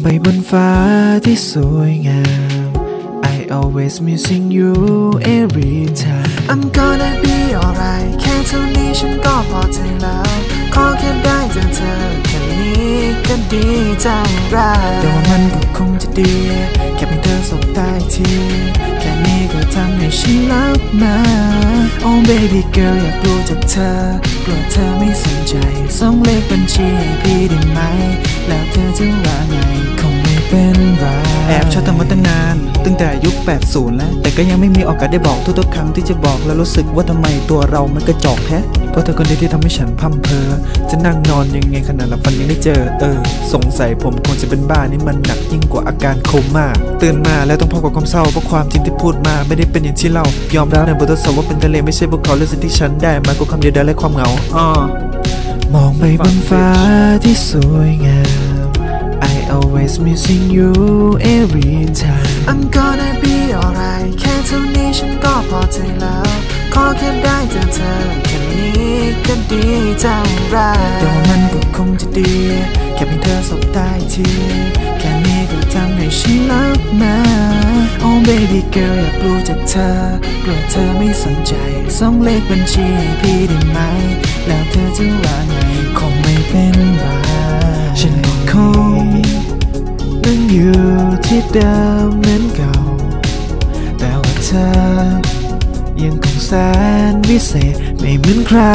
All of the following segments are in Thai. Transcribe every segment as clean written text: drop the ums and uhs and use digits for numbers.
บนฟ้าที่สวยงาม I always missing you every time I'm gonna be alright แค่เท่านี้ฉันก็พอใจแล้วขอแค่ได้เจอเธอแค่นี้ก็ดีจังไรแต่ว่ามันก็คงจะดีแค่เพียงเธอสบตาทีแค่นี้ก็ทำให้ฉันรักมา Oh baby girl อยากรู้จักเธอกลัวเธอไม่สนใจส่งเลขบัญชีให้พี่ได้ไหมแล้วเธอจะว่าไงคงไม่เป็นไรแอบชอบเธอมาตั้งนานตั้งแต่ยุค80แล้วแต่ก็ยังไม่มีโอกาสได้บอกทุกๆครั้งที่จะบอกแล้วรู้สึกว่าทำไมตัวเรามันกระจอกแท้เพราะเธอคนเดียวที่ทำให้ฉันพั่มเพอจะนั่งนอนยังไงขนาดหลับฝันยังได้เจอสงสัยผมคงจะเป็นบ้านี่มันหนักยิ่งกว่าอาการโคม่าตื่นมาแล้วต้องพบกับความเศร้าเพราะความจริงที่พูดมาไม่ได้เป็นอย่างที่เล่ายอมรับในบททดสอบว่าเป็นทะเลไม่ใช่พวกเขาและสิ่งที่ฉันได้มาก็คำเดียวได้และความเหงามองไปบนฟ้าที่สวยงาม I always missing you every time I'm gonna be alright แค่เท่านี้ฉันก็พอใจแล้วขอแค่ได้เจอเธอแค่นี้ก็ดีจังไรแต่ว่ามันก็คงจะดีแค่เพียงเธอสบตาทีแค่นี้ก็ทำให้ฉันรักมา Oh baby girl อยากรู้จักเธอกลัวเธอไม่สนใจส่งเลขบัญชีให้พี่ได้ไหมแล้วเธอจะว่าไงคงไม่เป็นไรฉันก็คงนั่งอยู่ที่เดิมเหมือนเก่าแต่ว่าเธอยังคงแสนวิเศษไม่เหมือนใคร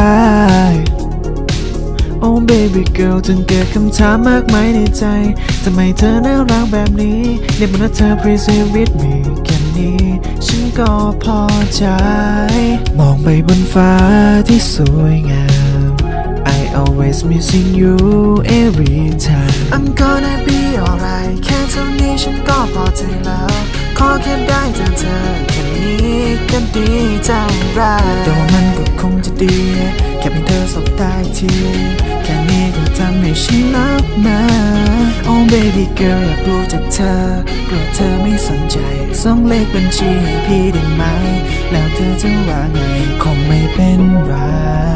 Oh baby girl จึงเกิดคำถามมากมายในใจทำไมเธอน่ารักแบบนี้เรียกมันว่าเธอ please stay with me แค่นี้ฉันก็พอใจมองไปบนฟ้าที่สวยงาม I always missing you every time I'm gonna be alright แค่เท่านี้ฉันก็พอใจแล้วขอแค่ได้เจอเธอแค่นี้ก็ดีจังไรแต่ว่ามันก็คงจะดีแค่เพียงเธอสบตาทีแค่นี้ก็ทำให้ฉันรักมา Oh baby girl อยากรู้จักเธอกลัวเธอไม่สนใจส่งเลขบัญชีให้พี่ได้ไหมแล้วเธอจะว่าไงคงไม่เป็นไร